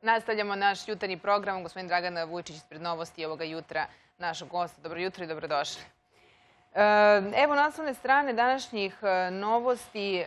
Nastavljamo naš jutarnji program. Gospodin Dragan Vujčić ispred Novosti ovoga jutra, našeg gosta. Dobro jutro i dobrodošli. Evo naslovne strane današnjih Novosti.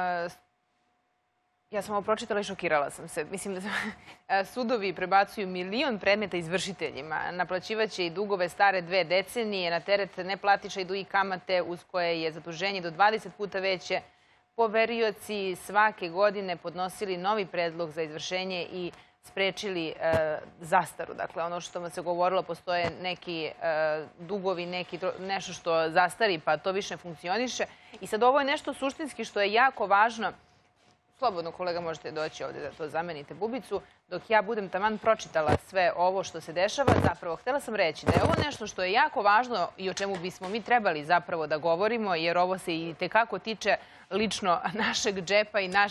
Ja sam ovo pročitala i šokirala sam se. Mislim da sudovi prebacuju 1 milion predmeta izvršiteljima. Naplaćivaće i dugove stare 2 decenije. Na teret neplatiša idu i kamate uz koje je zaduženje do 20 puta veće. Poverioci svake godine podnosili novi predlog za izvršenje i sprečili zastaru. Dakle, ono što vam se govorilo, postoje neki dugovi, nešto što zastari, pa to više ne funkcioniše. I sad ovo je nešto suštinski što je jako važno. Slobodno, kolega, možete doći ovdje da to zamenite bubicu. Dok ja budem taman pročitala sve ovo što se dešava, zapravo htjela sam reći da je ovo nešto što je jako važno i o čemu bismo mi trebali zapravo da govorimo, jer ovo se i tekako tiče lično našeg džepa i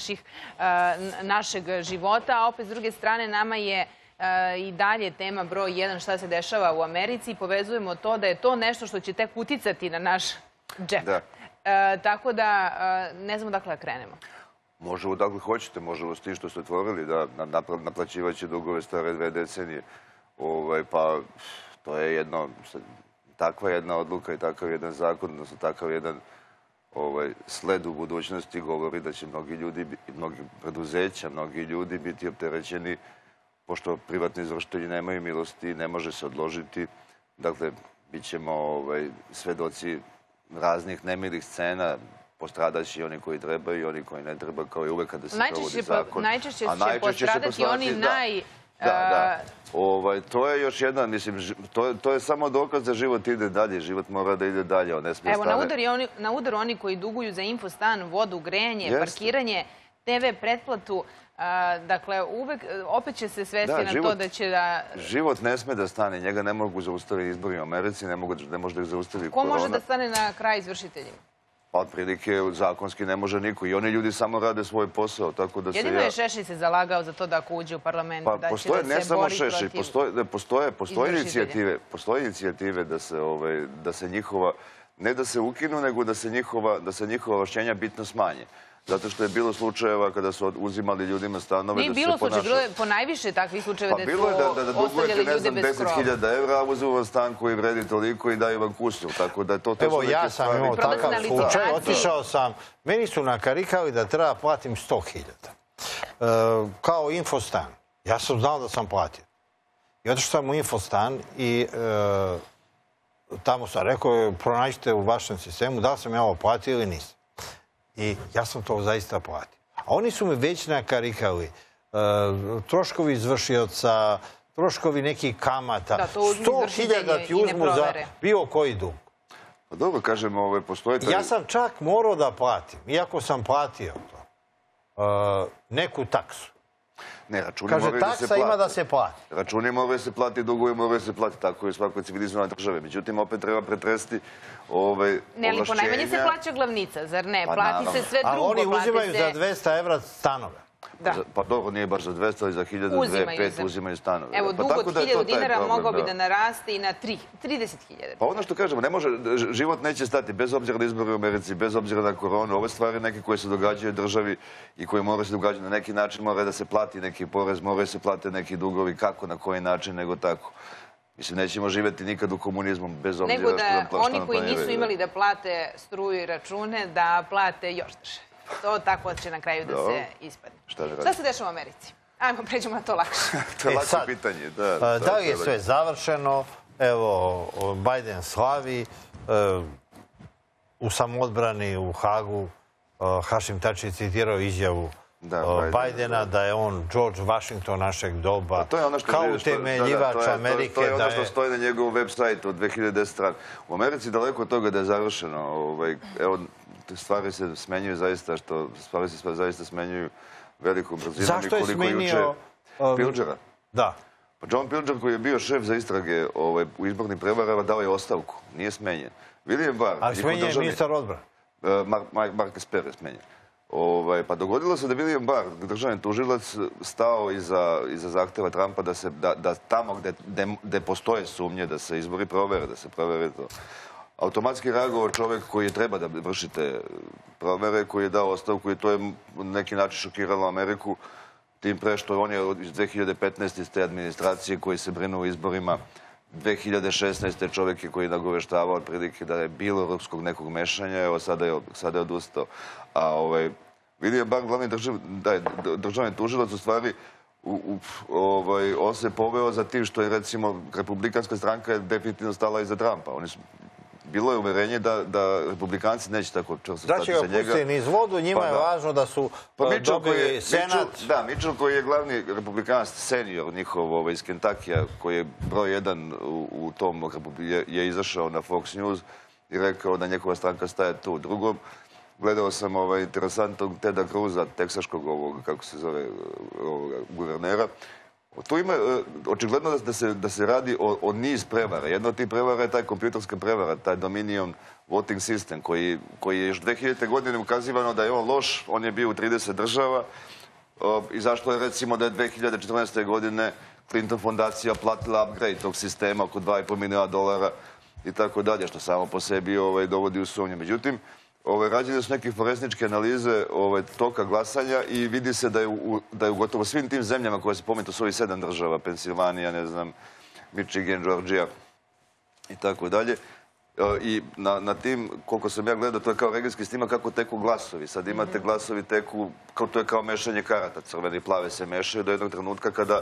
našeg života, a opet s druge strane nama je i dalje tema broj 1 šta se dešava u Americi i povezujemo to da je to nešto što će tek uticati na naš džep. Tako da ne znamo dakle da krenemo. Možemo dakle hoćete, možemo s tim što ste otvorili da naplaćivaće dugove stare 2 decenije. Pa to je takva jedna odluka i takav jedan zakon, odnosno takav jedan sled u budućnosti govori da će mnogi ljudi, mnogi preduzeća, mnogi ljudi biti opterećeni, pošto privatni izvršitelji nemaju milosti, ne može se odložiti. Dakle, bit ćemo svedoci raznih nemilih scena, postradaće i oni koji trebaju i oni koji ne treba, kao i uvek kada se provodi zakon. Najčešće će postradati oni naj... Da. To je još jedna, mislim, to je samo dokaz da život ide dalje. Život mora da ide dalje, on ne smije stane. Evo, na udaru oni koji duguju za infostan, vodu, grejanje, parkiranje, TV pretplatu. Dakle, opet će se svesti na to da će da... Život ne sme da stane, njega ne mogu zaustaviti izbori u Americi, ne može da ih zaustavi korona. Ko može da stane na kraj izvršiteljima? Pa otprilike zakonski ne može niko. I oni ljudi samo rade svoj posao, tako da se... Jedino je Šešelj se zalagao za to da ako uđe u parlament, da će da se bori protiv izvršitelja. Postoje inicijative da se njihova, ne da se ukinu, nego da se njihova ovlašćenja bitno smanje. Zato što je bilo slučajeva kada su uzimali ljudima stanove... Nije bilo slučajeva, bilo je po najviše takvih slučajeva da su ostavljali ljude bez krova. 10.000 evra, uzeo vam stan koji vredi toliko i daju vam kusnju. Evo, ja sam imao takav slučaj, otišao sam, meni su nakarikali da treba platim 100.000. Kao infostan. Ja sam znao da sam platio. I otišao sam u infostan i tamo sam rekao, pronađite u vašem sistemu da li sam ja ovo platio ili nisam. I ja sam to zaista platio. A oni su me već nakarikali. Troškovi izvršioca, troškovi nekih kamata. 100.000 ti uzmu za bilo koji dug. Pa dobro, kažem, postoje... Ja sam čak morao da platim, iako sam platio to, neku taksu. Kaže, taksa ima da se plati. Računi moraju se plati, dugovi moraju se plati. Tako je u svakoj civilizovanoj državi. Međutim, opet treba pretresti ovlašćenja. Ne, ali ponajmanje se plaća glavnica, zar ne? Plati se sve drugo. A oni uzimaju za 200 evra stanove. Pa dobro, nije baš za 200, ali za 1000, 200, uzimaju stanove. Evo, dug od 1000 dinara mogao bi da naraste i na 30.000. Pa ono što kažemo, ne može, život neće stati, bez obzira na izbore u Americi, bez obzira na koronu. Ove stvari neke koje se događaju državi i koje moraju se događati na neki način, mora da se plati neki porez, moraju se plati neki dugovi, kako, na koji način, nego tako. Mislim, nećemo živjeti nikad u komunizmu, bez obzira što nam planiraju. Nego da oni koji nisu imali da plate struju i račune, da plate još drže. To tako će na kraju da se ispadne. Šta se dešava u Americi? Ajmo, pređemo na to lakše. To je lakše pitanje. Da li je sve završeno? Evo, Biden slavi. U samoodbrani u Hagu Hašim Tači citirao izjavu Bajdena da je on George Washington našeg doba, kao utemeljivač Amerike. To je ono što stoji na njegovom web sajtu od 2010 strana. U Americi daleko od toga da je završeno. Evo, stvari se smenjuju zaista smenjuju velikom brzinom. Zašto je smenio Pilgera? Da. Pa John Pilger, koji je bio šef za istrage u izbornim prevarama, dao je ostavku. Nije smenjen. William Barr... Ali smenjen je ministar odbrane. Mark Esper je smenjen. Pa dogodilo se da William Barr, državni tužilac, stao iza zahteva Trumpa da tamo gde postoje sumnje da se izbori provere, da se provere to. Automatski reagovao čovjek koji treba da vrši te provere, koji je dao ostavku i to je na neki način šokiralo Ameriku. Tim pre što on je iz 2015. iz te administracije koji se brinu o izborima. 2016. čovjek je koji je nagoveštavao otprilike da je bilo ruskog nekog mešanja, evo sada je odustao. A vidio je bar glavni državni tužilac u stvari on se poveo za tim što je recimo republikanska stranka je definitivno stala iza Trumpa. Bilo je uverenje da republikanci neće tako čvrsto stati za njega. Da će ga pustiti niz vodu, njima je važno da su dobili senat. Da, Mitchell koji je glavni republikanac, senior njihov iz Kentakija, koji je broj 1 u tom, je izašao na Fox News i rekao da njegova stranka staje tu. Drugom, gledao sam interesantnog Teda Cruza, teksaškog kako se zove, guvernera. Tu ima očigledno da se radi o niz prevara. Jedna od tih prevara je taj kompjuterska prevara, taj Dominion voting system, koji je još 2000. godine ukazivano da je on loš, on je bio u 30 država i zašto je recimo da je 2014. godine Clinton fondacija platila upgrade tog sistema oko $2,5 miliona i tako dalje, što samo po sebi dovodi u sumnju. Međutim, rađene su neke forenzičke analize toka glasanja i vidi se da je u gotovo svim tim zemljama koje se pominju, to su ovih 7 država, Pensilvanija, ne znam, Michigan, Georgia i tako dalje. I na tim, koliko sam ja gledao, to je kao regijski snimak kako teku glasovi. Sad imate glasovi teku, to je kao mešanje karata, crvene i plave se mešaju do jednog trenutka kada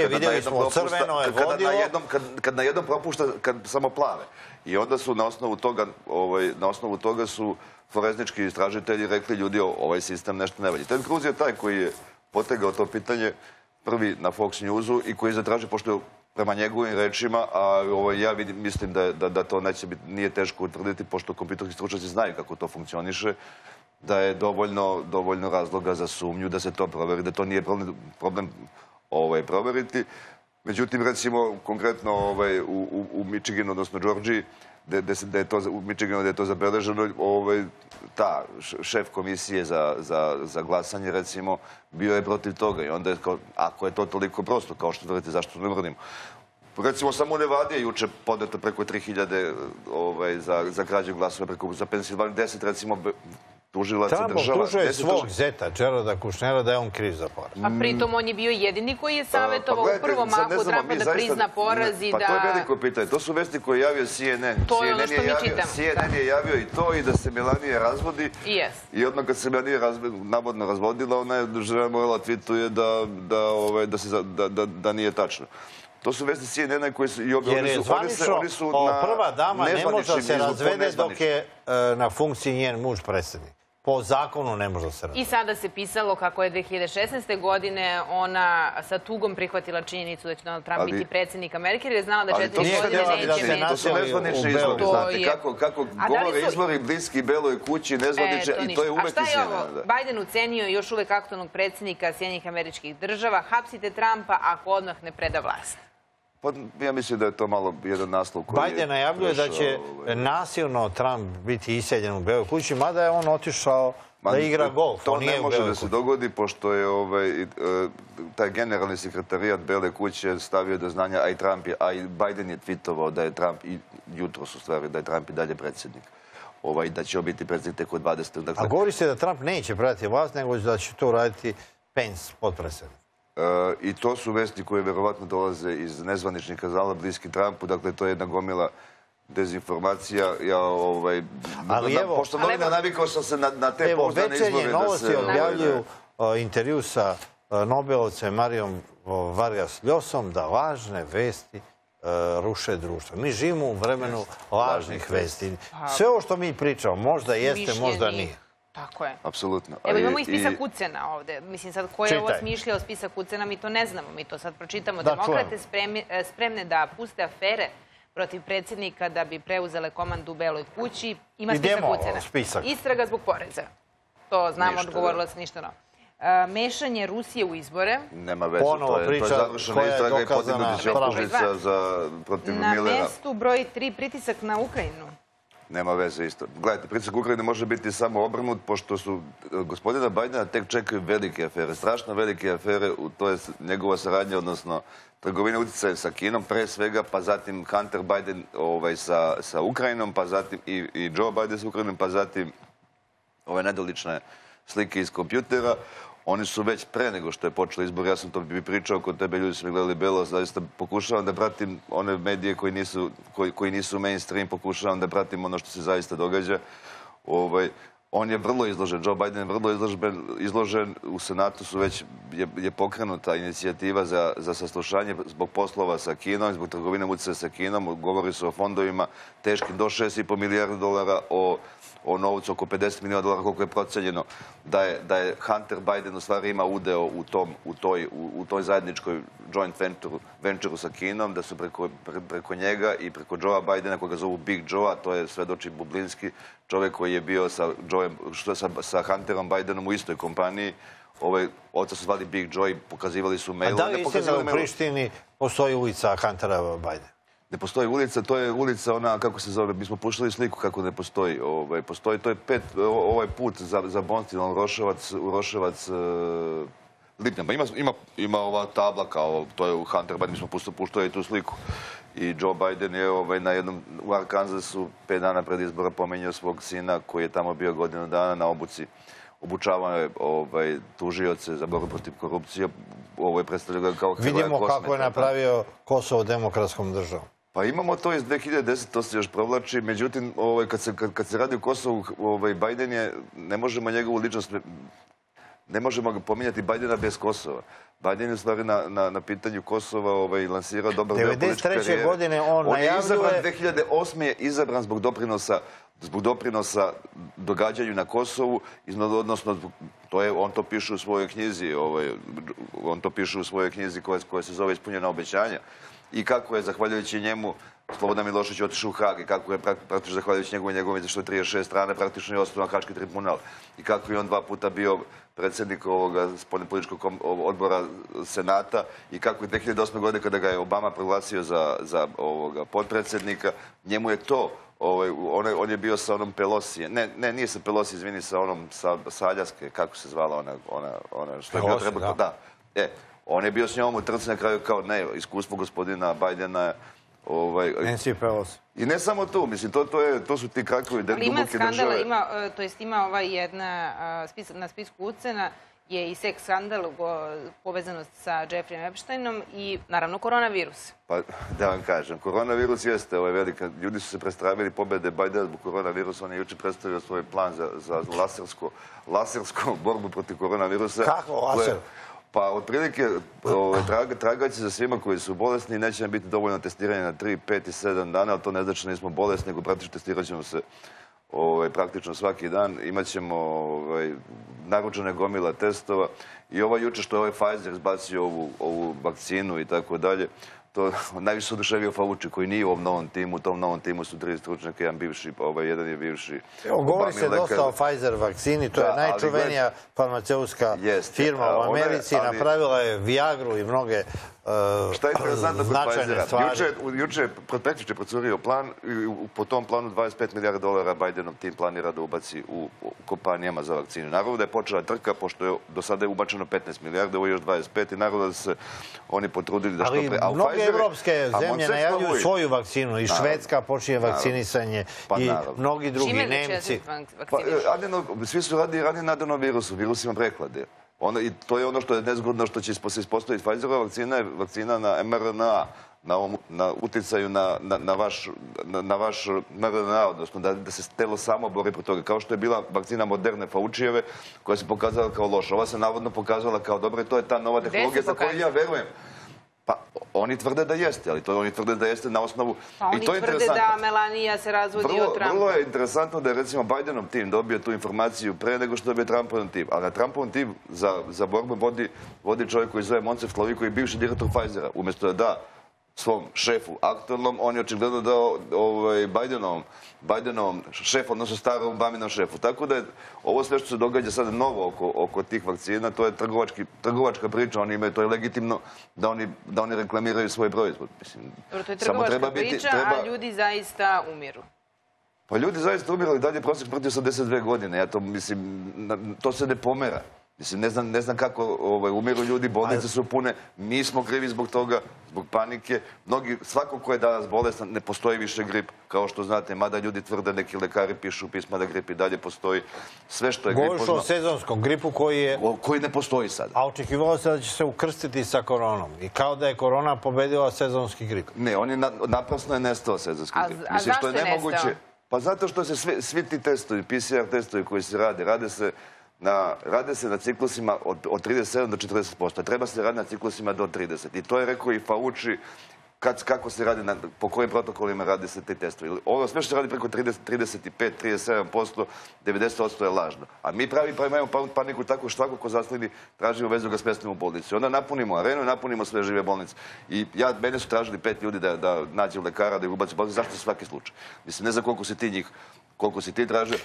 na jednom propušta, kad samo plave. I onda su na osnovu toga su forenzički istražitelji rekli ljudi, ovaj sistem nešto ne valja. Ted Cruz je taj koji je potegao to pitanje prvi na Fox Newsu i koji je zatražio, pošto je prema njegovim rečima, a ja mislim da to nije teško utvrditi, pošto kompjuterski stručnjaci znaju kako to funkcioniše, da je dovoljno razloga za sumnju da se to proveri, da to nije problem proveriti. Međutim, recimo, konkretno u Michiganu, odnosno Georgiji, u Michiganu da je to zabeleženo, ta šef komisije za glasanje, recimo, bio je protiv toga. I onda je, ako je to toliko prosto, kao što tvrdite, zašto ne uradimo? Recimo, samo u Nevadi je juče podato preko 3000 za krađu glasova, za Pensilvaniju 10, recimo, tužilaca država. Trump optužuje svog zeta, Jareda Kushnera, da je on kriv za poraz. A pritom on je bio jedini koji je savjetovao u prvom mahu Trumpa da prizna poraz i da... Pa to je veliko pitanje. To su vesti koje je javio CNN. To je ono što mi čitamo. CNN je javio i to i da se Melanija razvodi. I odmah kad se Melanija navodno razvodila, ona je žena morala tweetuje da nije tačno. To su vesti CNN-a koji su... Jer je zvanično, prva dama ne može da se razvede dok je na funkciji njen muž predsjednik. Po zakonu ne može da se razvede. I sada se pisalo kako je 2016. godine ona sa tugom prihvatila činjenicu da će Donald Trump biti predsjednik Amerike, jer je znala da 4 godine neće menjati. To su nezvanični izvori, znate. Kako govore izvori bliski Beloj kući, nezvanični, i to je uvek iz CNN. A šta je ovo? Biden ucenio još uvek aktualnog predsjednika Sjedinjenih Američkih Država, hapsite Trumpa ako odmah ne preda vlast. Ja mislim da je to malo jedan naslov koji je... Biden najavljuje da će nasilno Trump biti iseljen u Beloj kući, mada je on otišao da igra golf. To ne može da se dogodi, pošto je taj generalni sekretarijat Bele kuće stavio do znanja, a i Biden je tweetovao da je Trump, i jutros u stvari, da je Trump i dalje predsjednik. Da će on biti predsjednik tek od 20. A govori se da Trump neće predati vlast, nego da će to raditi Pence, potpredsjednik. I to su vesti koje verovatno dolaze iz nezvaničnih kanala bliski Trumpu. Dakle, to je jedna gomila dezinformacija. Pošto novina navikao sam se na te pouzdane izvore... Večernje novosti objavljuju intervju sa Nobelovcem Marijom Vargas Ljosom da lažne vesti ruše društvo. Mi živimo u vremenu lažnih vesti. Sve ovo što mi pričamo možda jeste, možda nije. Tako je. Apsolutno. Evo imamo i spisak ucena ovde. Mislim sad, ko je ovo smišljao spisak ucena, mi to ne znamo. Mi to sad pročitamo. Demokrate spremne da puste afere protiv predsjednika da bi preuzele komandu u Beloj kući. Ima spisak ucena. Istraga zbog poreza. To znamo, odgovorila se ništa novo. Mešanje Rusije u izbore. Nema veze, to je završena istraga i podignuti će optužnica protiv Millera. Na mestu broj 3 pritisak na Ukrajinu. Nema veze isto. Gledajte, pritisak Ukrajine može biti samo obrnut, pošto su gospodina Bajdena tek čekaju velike afere, strašno velike afere, to je njegova saradnja, odnosno trgovina utjecaja sa Kinom, pre svega, pa zatim Hunter Biden sa Ukrajinom, pa zatim i Joe Biden sa Ukrajinom, pa zatim ove nedolične slike iz kompjutera. Oni su već pre nego što je počeo izbor, ja sam to bi pričao kod tebe, ljudi su mi gledali belo, zaista pokušavam da pratim one medije koji nisu mainstream, pokušavam da pratim ono što se zaista događa. On je vrlo izložen, Joe Biden je vrlo izložen, u Senatu su već, je pokrenuta inicijativa za saslušanje zbog poslova sa Kinom, zbog trgovine uticaja sa Kinom, govori se o fondovima teškim do $6,5 milijardi, o novcu oko $50 miliona, koliko je procenjeno da je Hunter Biden u stvari ima udeo u toj zajedničkoj joint venture sa Kinom, da su preko njega i preko Joea Bidena, koga zovu Big Joe, to je svedoči Bublinski, čovjek koji je bio sa Hunterom Bidenom u istoj kompaniji. Oca su zvali Big Joe i pokazivali su mailove. A da li istina da u Prištini postoji ulica Huntera Bidena? Ne postoji ulica, to je ulica ona, kako se zove, mi smo puštali sliku kako ne postoji. Postoji, to je ovaj put za Bonstil, Uroševac, Lipnja. Ima ova tabla kao, to je u Hunter Biden, mi smo puštali tu sliku. I Joe Biden je u Arkansasu 5 dana pred izbora pomenjao svog sina koji je tamo bio godinu dana na obuci. Obučavao je tužioce za borbu protiv korupcije. Ovo je predstavljeno kao heroja kosmeta. Vidimo kako je napravio Kosovo demokratskom državom. Pa imamo to iz 2010, to se još provlači. Međutim, kad se radi o Kosovu, Biden je, ne možemo njegovu ličnost, ne možemo ga pominjati Bidena bez Kosova. Biden je u stvari na pitanju Kosova lansirao dobar deo političke karijere. 1993. godine on najavljuje... 2008. je izabran zbog doprinosa događanju na Kosovu, odnosno on to piše u svojoj knjizi, koja se zove Ispunjena obećanja. I kako je, zahvaljujući njemu, Slobodan Milošević otišao u Hag i kako je praktično, zahvaljujući njegovom izveštaju 36 strane, praktično je osnovan Haški tribunal. I kako je on 2 puta bio predsjednik spoljnopolitičkog odbora Senata i kako je 2008. godine, kada ga je Obama proglasio za potpredsjednika, njemu je to, on je bio sa onom Pelosije, ne, nije sa Pelosije, izvini, sa onom sa Aljaske, kako se zvala ona što je bio treba, da. On je bio s njom u trci na kraju kao ne, iskustvo gospodina Bidena. Nancy Pelosi. I ne samo tu, mislim, to su ti kakovi duboke države. Ima jedna, na spisku ucena je i seks skandal povezanost sa Jeffreyem Epsteinom i naravno koronavirus. Pa da vam kažem, koronavirus jeste velika. Ljudi su se prestravili pobjede Bidena zbog koronavirusa. On je jučer predstavio svoj plan za lasersku borbu protiv koronavirusa. Kako laser? Pa, otprilike, tragaće za svima koji su bolesni, neće nam biti dovoljno testiranje na 3, 5 i 7 dana, ali to ne znači da nismo bolesni, nego praktično testirat ćemo se praktično svaki dan. Imaćemo naručene gomila testova i jučer što je Pfizer izbacio ovu vakcinu i tako dalje, to najviše se oduševio Fauci, koji nije u ovom novom timu. U tom novom timu su 3 stručnjaka, jedan je bivši. Govori se dosta o Pfizer vakcini, to je najčuvenija farmaceutska firma u Americi, napravila je Viagru i mnoge značajne stvari. Juče prekjuče procurio plan i po tom planu $25 milijardi Bidenov tim planira da ubaci u kompanijama za vakcinu. Naravno da je počela trka, pošto je do sada je ubačeno 15 milijardi, ovo je još 25 i naravno da se oni potrudili da što pre... Ali mnoge evropske zemlje najavljuju svoju vakcinu i Švedska počinje vakcinisanje i mnogi drugi, Nemci. Svi su radili na adenovirusu, virusima preklade. I to je ono što je nezgodno, što će se ispostaviti. Pfizerova vakcina je vakcina na mRNA, na uticaju na vaš mRNA, odnosno da se telo samo bori protiv toga. Kao što je bila vakcina Moderne Faučijeve, koja se pokazala kao loša. Ova se navodno pokazala kao dobra i to je ta nova tehnologija za koju ja verujem. Pa, oni tvrde da jeste, ali to oni tvrde da jeste na osnovu... Pa oni tvrde da Melanija se razvodi od Trumpa. Vrlo je interesantno da je recimo Bidenov tim dobio tu informaciju pre nego što dobio Trumpov tim. Ali na Trumpov tim za borbu vodi čovjek koji zove Moncef Slavi, koji je bivši direktor Pfizera. Umjesto da da svom šefu aktualnom, on je očigledno dao Bidenovom šefu, odnosno starom Obaminom šefu. Tako da je ovo sve što se događa sada novo oko tih vakcina, to je trgovačka priča, oni imaju, to je legitimno da oni reklamiraju svoj proizvod. To je trgovačka priča, a ljudi zaista umiru. Pa ljudi zaista umiru, ali dalje je prosjek smrti 82 godine. Ja to mislim, to se ne pomera. Mislim, ne znam kako umiru ljudi, bolnice su pune, mi smo krivi zbog toga, zbog panike. Svako ko je danas bolestan, ne postoji više grip, kao što znate, mada ljudi tvrde, neki lekari pišu pisma da grip i dalje postoji. Sve što je gripozno... Govoriš o sezonskom gripu koji je... Koji ne postoji sad. A očekivalo se da će se ukrstiti sa koronom. I kao da je korona pobedila sezonski grip. Ne, naprasno je nestao sezonski grip. A zašto je nestao? Pa zato što se svi ti testovi, PCR testovi koji se rade se na ciklusima od 37 do 40%. Treba se raditi na ciklusima do 30%. I to je rekao i Fauci kako se radi, po kojim protokolima radi se te testovi. Ovo sve što se radi preko 35-37%, 90% je lažno. A mi imamo paniku tako što svako ko zaslini tražimo vezu ga smestimo u bolnicu. Onda napunimo arenu i napunimo sve žive bolnice. I mene su tražili 5 ljudi da nađe lekara, da ih ubaci u bolnicu. Zašto svaki slučaj? Mislim, ne znam koliko si ti tražio.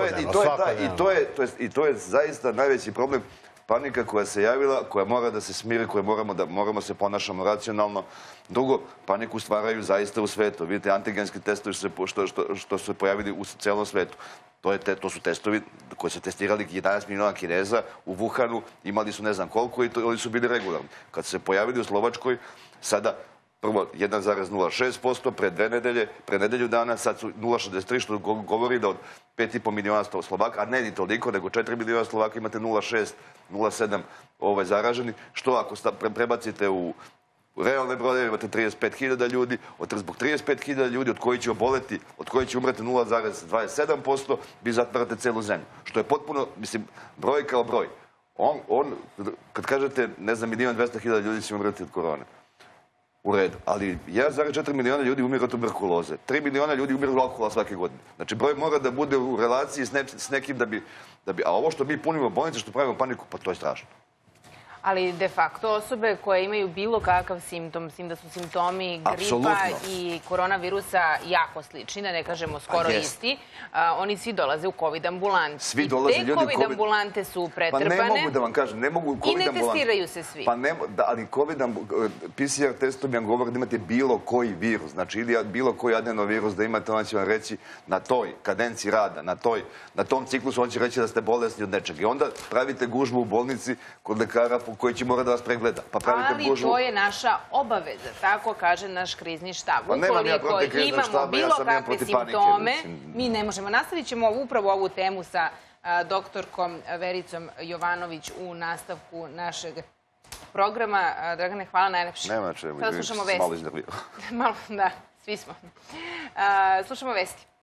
I to je zaista najveći problem. Panika koja se javila, koja mora da se smiri, koja moramo se ponašamo racionalno. Drugo, paniku stvaraju zaista u svetu. Vidite, antigenski testovi što su se pojavili u celom svetu. To su testovi koji su testirali 11 miliona Kineza u Wuhanu, imali su ne znam koliko i oni su bili regularni. Kad su se pojavili u Slovačkoj, sada prvo 1,06% pre nedelju dana, sad su 0,63, što govori da od 5,5 miliona Slovaka, a ne ni toliko, nego 4 miliona Slovaka imate 0,6, 0,7 zaraženi, što ako prebacite u realne brojeve, imate 35.000 ljudi, zbog 35.000 ljudi od koji će oboleti, od koji će umreti 0,27%, vi zatvarate celu zemlju. Što je potpuno, mislim, broj kao broj. Kad kažete, ne znam, 1.200.000 ljudi će umreti od korone. U redu, ali 1,4 miliona ljudi umire od tuberkuloze. 3 miliona ljudi umire od alkohola svake godine. Znači, broj mora da bude u relaciji s nekim da bi... A ovo što mi punimo bolnice, što pravimo paniku, pa to je strašno. Ali de facto osobe koje imaju bilo kakav simptom, s tim da su simptomi gripa i koronavirusa jako slični, da ne kažemo skoro isti, oni svi dolaze u COVID ambulante. Svi dolaze ljudi u COVID... I te COVID ambulante su pretrpane. Pa ne mogu da vam kažem, ne mogu u COVID ambulante. I ne testiraju se svi. Ali PCR testovi vam govore da imate bilo koji virus, znači ili bilo koji adenovirus da imate, on će vam reći na toj kadenciji rada, na tom ciklusu, on će reći da ste bolesni od nečeg. I onda pravite gužbu u bolnici kod lekara koji će mora da vas pregleda. Ali to je naša obaveza, tako kaže naš krizni štab. Ukoliko imamo bilo kakve simptome, mi ne možemo. Nastavit ćemo upravo ovu temu sa doktorkom Vericom Jovanović u nastavku našeg programa. Dragane, hvala najlepše. Nema čemu, sada slušamo vesti. Malo iznervirao. Malo, da, svi smo. Slušamo vesti.